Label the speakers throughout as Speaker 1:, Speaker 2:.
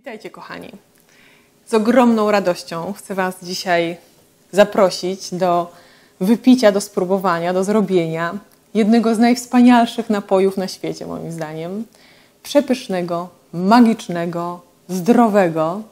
Speaker 1: Witajcie kochani. Z ogromną radością chcę Was dzisiaj zaprosić do wypicia, do spróbowania, do zrobienia jednego z najwspanialszych napojów na świecie moim zdaniem. Przepysznego, magicznego, zdrowego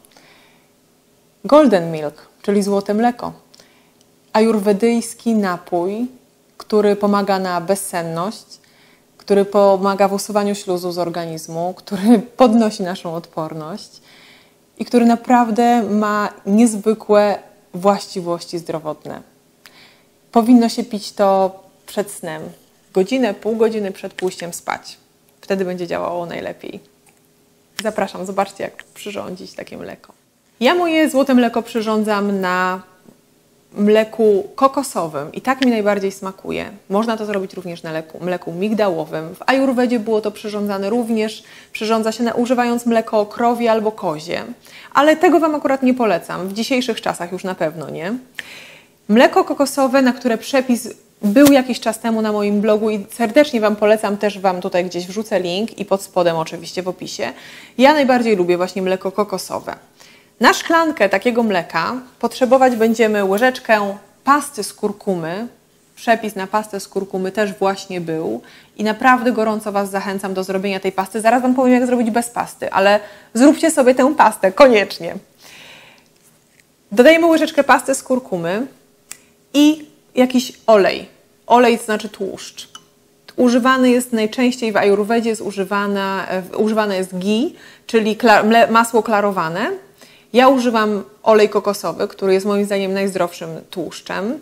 Speaker 1: Golden Milk, czyli złote mleko. Ajurwedyjski napój, który pomaga na bezsenność, który pomaga w usuwaniu śluzu z organizmu, który podnosi naszą odporność i który naprawdę ma niezwykłe właściwości zdrowotne. Powinno się pić to przed snem, godzinę, pół godziny przed pójściem spać. Wtedy będzie działało najlepiej. Zapraszam, zobaczcie, jak przyrządzić takie mleko. Ja moje złote mleko przyrządzam na mleku kokosowym i tak mi najbardziej smakuje. Można to zrobić również na mleku migdałowym. W ajurwedzie było to przyrządzane również. Przyrządza się używając mleko krowie albo kozie. Ale tego Wam akurat nie polecam. W dzisiejszych czasach już na pewno nie. Mleko kokosowe, na które przepis był jakiś czas temu na moim blogu i serdecznie Wam polecam, też Wam tutaj gdzieś wrzucę link i pod spodem oczywiście w opisie. Ja najbardziej lubię właśnie mleko kokosowe. Na szklankę takiego mleka potrzebować będziemy łyżeczkę pasty z kurkumy. Przepis na pastę z kurkumy też właśnie był i naprawdę gorąco Was zachęcam do zrobienia tej pasty. Zaraz Wam powiem, jak zrobić bez pasty, ale zróbcie sobie tę pastę, koniecznie. Dodajemy łyżeczkę pasty z kurkumy i jakiś olej. Olej to znaczy tłuszcz. Używany jest najczęściej w ajurwedzie, używane jest ghee, czyli masło klarowane. Ja używam olej kokosowy, który jest moim zdaniem najzdrowszym tłuszczem.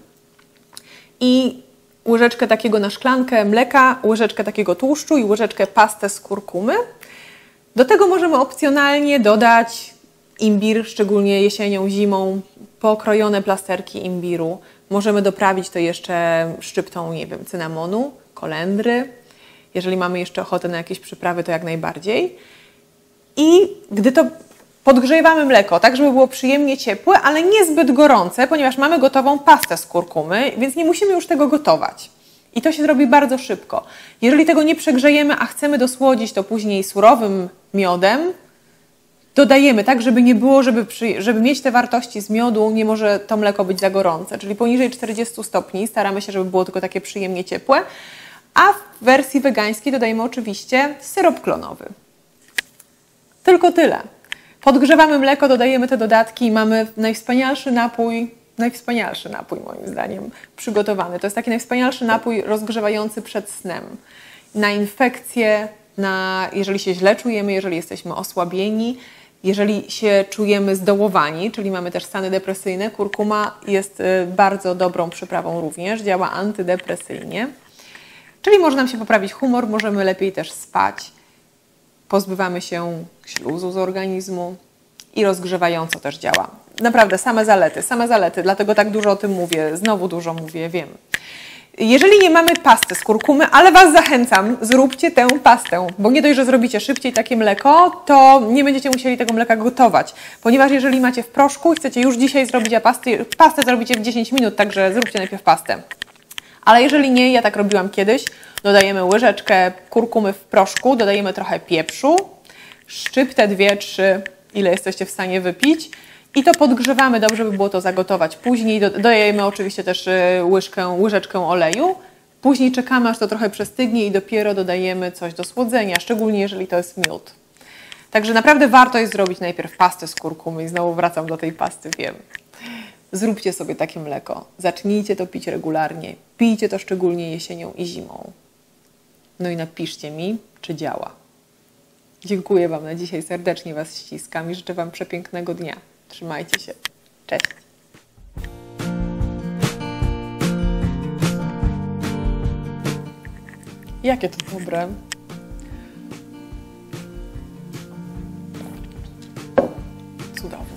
Speaker 1: I łyżeczkę takiego na szklankę mleka, łyżeczkę takiego tłuszczu i łyżeczkę pastę z kurkumy. Do tego możemy opcjonalnie dodać imbir, szczególnie jesienią, zimą, pokrojone plasterki imbiru. Możemy doprawić to jeszcze szczyptą, nie wiem, cynamonu, kolendry. Jeżeli mamy jeszcze ochotę na jakieś przyprawy, to jak najbardziej. I gdy to podgrzewamy mleko, tak żeby było przyjemnie ciepłe, ale niezbyt gorące, ponieważ mamy gotową pastę z kurkumy, więc nie musimy już tego gotować. I to się zrobi bardzo szybko. Jeżeli tego nie przegrzejemy, a chcemy dosłodzić to później surowym miodem, dodajemy tak, żeby nie było, żeby mieć te wartości z miodu, nie może to mleko być za gorące, czyli poniżej 40 stopni. Staramy się, żeby było tylko takie przyjemnie ciepłe. A w wersji wegańskiej dodajemy oczywiście syrop klonowy. Tylko tyle. Podgrzewamy mleko, dodajemy te dodatki i mamy najwspanialszy napój moim zdaniem przygotowany. To jest taki najwspanialszy napój rozgrzewający przed snem. Na infekcje, jeżeli się źle czujemy, jeżeli jesteśmy osłabieni, jeżeli się czujemy zdołowani, czyli mamy też stany depresyjne. Kurkuma jest bardzo dobrą przyprawą również, działa antydepresyjnie. Czyli może nam się poprawić humor, możemy lepiej też spać. Pozbywamy się śluzu z organizmu i rozgrzewająco też działa. Naprawdę same zalety, dlatego tak dużo o tym mówię, znowu dużo mówię, wiem. Jeżeli nie mamy pasty z kurkumy, ale Was zachęcam, zróbcie tę pastę, bo nie dość, że zrobicie szybciej takie mleko, to nie będziecie musieli tego mleka gotować, ponieważ jeżeli macie w proszku i chcecie już dzisiaj zrobić, a pastę zrobicie w 10 minut, także zróbcie najpierw pastę. Ale jeżeli nie, ja tak robiłam kiedyś, dodajemy łyżeczkę kurkumy w proszku, dodajemy trochę pieprzu, szczyptę, 2-3, ile jesteście w stanie wypić i to podgrzewamy dobrze, by było to zagotować. Później dodajemy oczywiście też łyżeczkę oleju, później czekamy, aż to trochę przestygnie i dopiero dodajemy coś do słodzenia, szczególnie jeżeli to jest miód. Także naprawdę warto jest zrobić najpierw pastę z kurkumy i znowu wracam do tej pasty, wiem. Zróbcie sobie takie mleko, zacznijcie to pić regularnie, pijcie to szczególnie jesienią i zimą. No i napiszcie mi, czy działa. Dziękuję Wam na dzisiaj, serdecznie Was ściskam i życzę Wam przepięknego dnia. Trzymajcie się. Cześć. Jakie to dobre. Cudowne.